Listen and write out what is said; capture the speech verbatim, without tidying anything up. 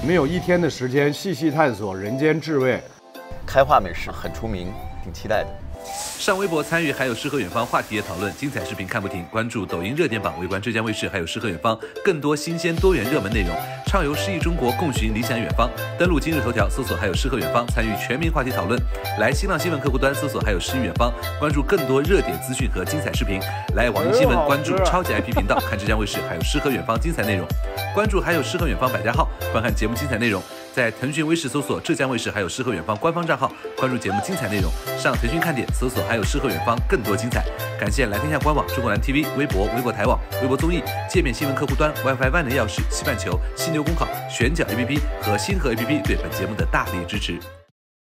我们有一天的时间细细探索人间至味。 开化美食很出名，挺期待的。 上微博参与还有诗和远方话题也讨论，精彩视频看不停。关注抖音热点榜，围观浙江卫视还有诗和远方更多新鲜多元热门内容。畅游诗意中国，共寻理想远方。登录今日头条，搜索还有诗和远方，参与全民话题讨论。来新浪新闻客户端搜索还有诗与远方，关注更多热点资讯和精彩视频。来网易新闻关注超级 I P 频道，看浙江卫视还有诗和远方精彩内容。关注还有诗和远方百家号，观看节目精彩内容。在腾讯卫视搜索浙江卫视还有诗和远方官方账号，关注节目精彩内容。上腾讯看点搜索还有诗和远方更多精彩。感谢来天下官网、中国蓝 T V、微博、微博台网、微博综艺、界面新闻客户端、WiFi 万能钥匙、西半球、犀牛公考、选角 A P P 和星河 A P P 对本节目的大力支持。